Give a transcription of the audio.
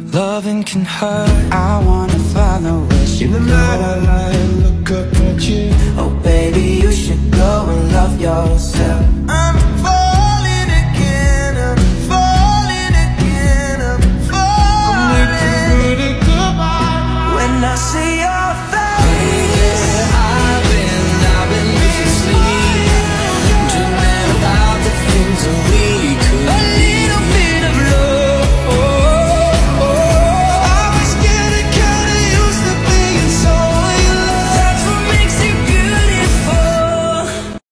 Loving can hurt, I wanna follow where you go. In the night I lie and look up at you. Oh baby, you should go and love yourself.